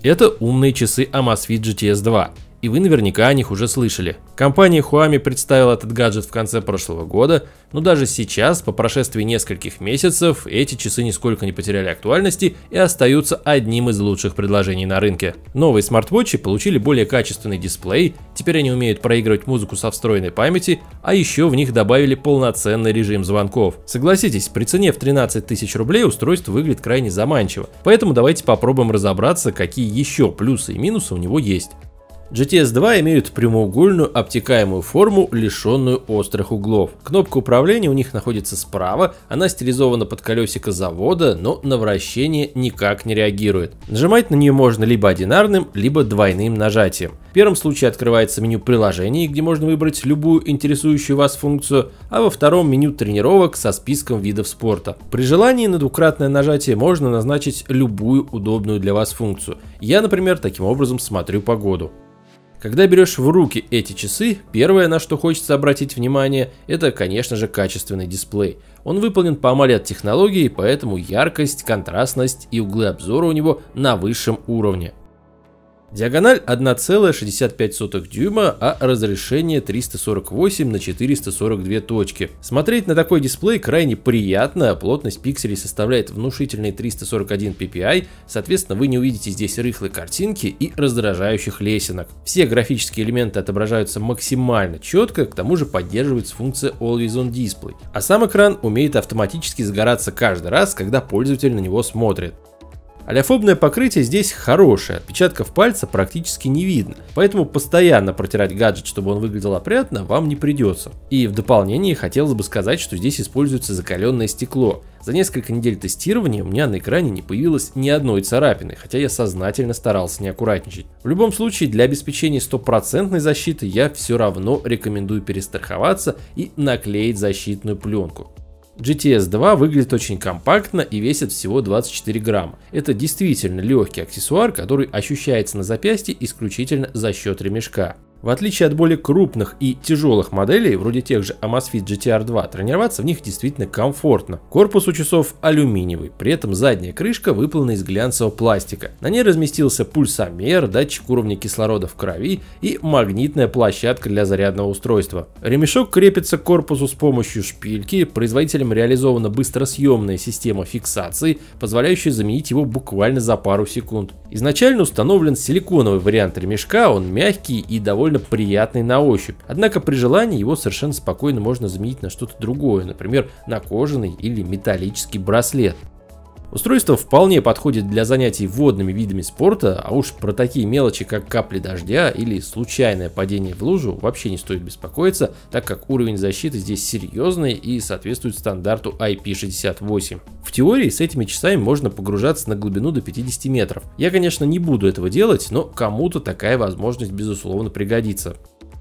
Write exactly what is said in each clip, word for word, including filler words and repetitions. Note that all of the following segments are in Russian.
Это умные часы Amazfit джи ти эс два. И вы наверняка о них уже слышали. Компания Huami представила этот гаджет в конце прошлого года, но даже сейчас, по прошествии нескольких месяцев, эти часы нисколько не потеряли актуальности и остаются одним из лучших предложений на рынке. Новые смарт-вотчи получили более качественный дисплей, теперь они умеют проигрывать музыку со встроенной памяти, а еще в них добавили полноценный режим звонков. Согласитесь, при цене в тринадцать тысяч рублей устройство выглядит крайне заманчиво, поэтому давайте попробуем разобраться, какие еще плюсы и минусы у него есть. джи ти эс два имеют прямоугольную обтекаемую форму, лишенную острых углов. Кнопка управления у них находится справа, она стилизована под колесико завода, но на вращение никак не реагирует. Нажимать на нее можно либо одинарным, либо двойным нажатием. В первом случае открывается меню приложений, где можно выбрать любую интересующую вас функцию, а во втором меню тренировок со списком видов спорта. При желании на двукратное нажатие можно назначить любую удобную для вас функцию. Я, например, таким образом смотрю погоду. Когда берешь в руки эти часы, первое, на что хочется обратить внимание, это, конечно же, качественный дисплей. Он выполнен по AMOLED технологии, поэтому яркость, контрастность и углы обзора у него на высшем уровне. Диагональ одна целая шестьдесят пять сотых дюйма, а разрешение триста сорок восемь на четыреста сорок две точки. Смотреть на такой дисплей крайне приятно, плотность пикселей составляет внушительные триста сорок один пи пи ай, соответственно вы не увидите здесь рыхлой картинки и раздражающих лесенок. Все графические элементы отображаются максимально четко, к тому же поддерживается функция Always On Display. А сам экран умеет автоматически загораться каждый раз, когда пользователь на него смотрит. Олеофобное покрытие здесь хорошее, отпечатков пальца практически не видно, поэтому постоянно протирать гаджет, чтобы он выглядел опрятно, вам не придется. И в дополнение хотелось бы сказать, что здесь используется закаленное стекло. За несколько недель тестирования у меня на экране не появилось ни одной царапины, хотя я сознательно старался не аккуратничать. В любом случае, для обеспечения стопроцентной защиты я все равно рекомендую перестраховаться и наклеить защитную пленку. джи ти эс два выглядит очень компактно и весит всего двадцать четыре грамма. Это действительно легкий аксессуар, который ощущается на запястье исключительно за счет ремешка. В отличие от более крупных и тяжелых моделей, вроде тех же Amazfit джи ти ар два, тренироваться в них действительно комфортно. Корпус у часов алюминиевый, при этом задняя крышка выполнена из глянцевого пластика. На ней разместился пульсомер, датчик уровня кислорода в крови и магнитная площадка для зарядного устройства. Ремешок крепится к корпусу с помощью шпильки, производителем реализована быстросъемная система фиксации, позволяющая заменить его буквально за пару секунд. Изначально установлен силиконовый вариант ремешка, он мягкий и довольно приятный на ощупь. Однако при желании его совершенно спокойно можно заменить на что-то другое, например, на кожаный или металлический браслет. Устройство вполне подходит для занятий водными видами спорта, а уж про такие мелочи, как капли дождя или случайное падение в лужу, вообще не стоит беспокоиться, так как уровень защиты здесь серьезный и соответствует стандарту ай пи шестьдесят восемь. В теории с этими часами можно погружаться на глубину до пятидесяти метров. Я, конечно, не буду этого делать, но кому-то такая возможность безусловно пригодится.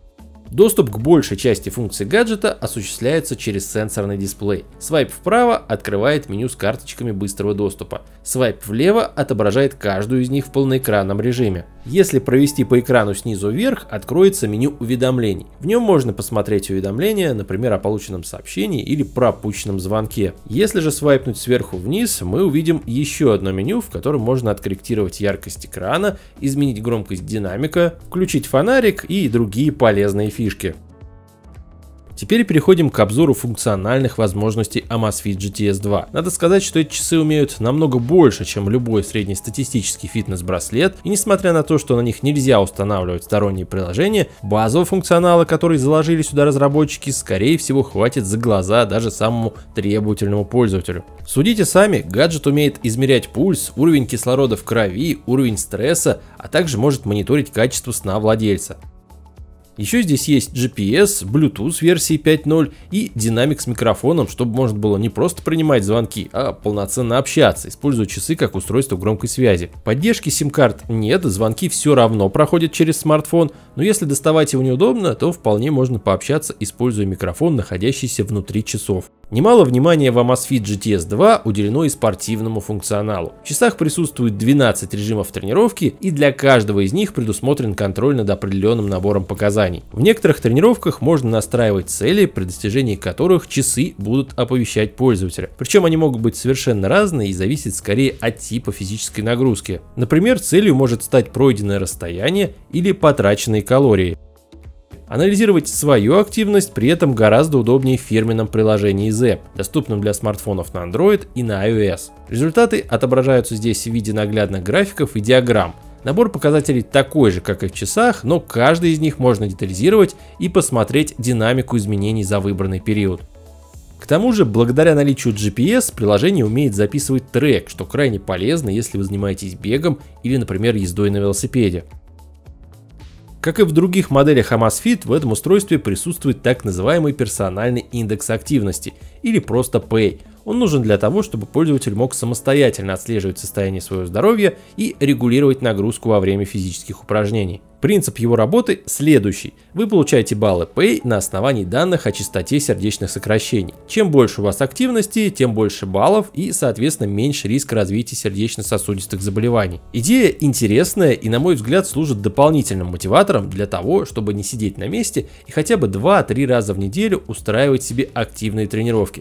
Доступ к большей части функций гаджета осуществляется через сенсорный дисплей. Свайп вправо открывает меню с карточками быстрого доступа. Свайп влево отображает каждую из них в полноэкранном режиме. Если провести по экрану снизу вверх, откроется меню уведомлений. В нем можно посмотреть уведомления, например, о полученном сообщении или пропущенном звонке. Если же свайпнуть сверху вниз, мы увидим еще одно меню, в котором можно откорректировать яркость экрана, изменить громкость динамика, включить фонарик и другие полезные фишки. Теперь переходим к обзору функциональных возможностей Amazfit джи ти эс два. Надо сказать, что эти часы умеют намного больше, чем любой среднестатистический фитнес-браслет, и несмотря на то, что на них нельзя устанавливать сторонние приложения, базового функционала, который заложили сюда разработчики, скорее всего хватит за глаза даже самому требовательному пользователю. Судите сами, гаджет умеет измерять пульс, уровень кислорода в крови, уровень стресса, а также может мониторить качество сна владельца. Еще здесь есть джи пи эс, Bluetooth версии пять ноль и динамик с микрофоном, чтобы можно было не просто принимать звонки, а полноценно общаться, используя часы как устройство громкой связи. Поддержки сим-карт нет, звонки все равно проходят через смартфон, но если доставать его неудобно, то вполне можно пообщаться, используя микрофон, находящийся внутри часов. Немало внимания в Amazfit джи ти эс два уделено и спортивному функционалу. В часах присутствует двенадцать режимов тренировки, и для каждого из них предусмотрен контроль над определенным набором показателей. заданий. В некоторых тренировках можно настраивать цели, при достижении которых часы будут оповещать пользователя. Причем они могут быть совершенно разные и зависеть скорее от типа физической нагрузки. Например, целью может стать пройденное расстояние или потраченные калории. Анализировать свою активность при этом гораздо удобнее в фирменном приложении Zepp, доступном для смартфонов на Android и на iOS. Результаты отображаются здесь в виде наглядных графиков и диаграмм. Набор показателей такой же, как и в часах, но каждый из них можно детализировать и посмотреть динамику изменений за выбранный период. К тому же, благодаря наличию джи пи эс, приложение умеет записывать трек, что крайне полезно, если вы занимаетесь бегом или, например, ездой на велосипеде. Как и в других моделях Amazfit, в этом устройстве присутствует так называемый персональный индекс активности, или просто пэй. Он нужен для того, чтобы пользователь мог самостоятельно отслеживать состояние своего здоровья и регулировать нагрузку во время физических упражнений. Принцип его работы следующий. Вы получаете баллы пэй на основании данных о частоте сердечных сокращений. Чем больше у вас активности, тем больше баллов и, соответственно, меньше риск развития сердечно-сосудистых заболеваний. Идея интересная и, на мой взгляд, служит дополнительным мотиватором для того, чтобы не сидеть на месте и хотя бы два-три раза в неделю устраивать себе активные тренировки.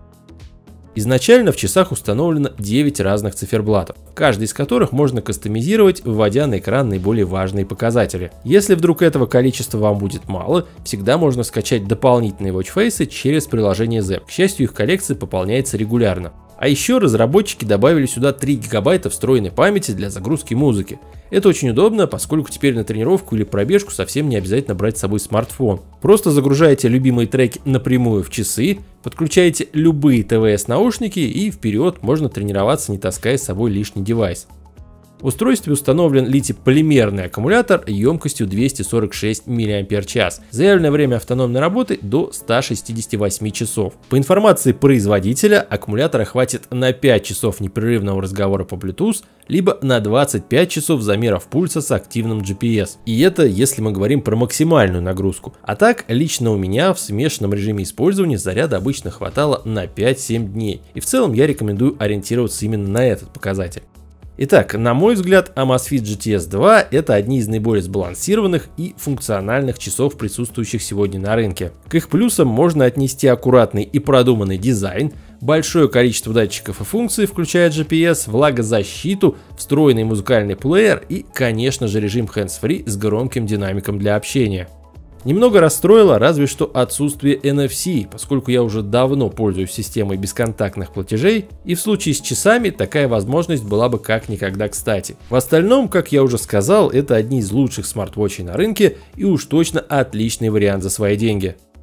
Изначально в часах установлено девять разных циферблатов, каждый из которых можно кастомизировать, вводя на экран наиболее важные показатели. Если вдруг этого количества вам будет мало, всегда можно скачать дополнительные watchface через приложение Zepp. К счастью, их коллекция пополняется регулярно. А еще разработчики добавили сюда три гигабайта встроенной памяти для загрузки музыки. Это очень удобно, поскольку теперь на тренировку или пробежку совсем не обязательно брать с собой смартфон. Просто загружаете любимые треки напрямую в часы, подключаете любые тэ вэ эс-наушники и вперед, можно тренироваться, не таская с собой лишний девайс. В устройстве установлен литий-полимерный аккумулятор емкостью двести сорок шесть миллиампер-час. Заявленное время автономной работы до ста шестидесяти восьми часов. По информации производителя, аккумулятора хватит на пять часов непрерывного разговора по Bluetooth, либо на двадцать пять часов замеров пульса с активным джи пи эс. И это если мы говорим про максимальную нагрузку. А так, лично у меня в смешанном режиме использования заряда обычно хватало на пять-семь дней. И в целом я рекомендую ориентироваться именно на этот показатель. Итак, на мой взгляд, Amazfit джи ти эс два – это одни из наиболее сбалансированных и функциональных часов, присутствующих сегодня на рынке. К их плюсам можно отнести аккуратный и продуманный дизайн, большое количество датчиков и функций, включая джи пи эс, влагозащиту, встроенный музыкальный плеер и, конечно же, режим hands-free с громким динамиком для общения. Немного расстроило разве что отсутствие эн эф си, поскольку я уже давно пользуюсь системой бесконтактных платежей, и в случае с часами такая возможность была бы как никогда кстати. В остальном, как я уже сказал, это одни из лучших смарт-вотчей на рынке и уж точно отличный вариант за свои деньги.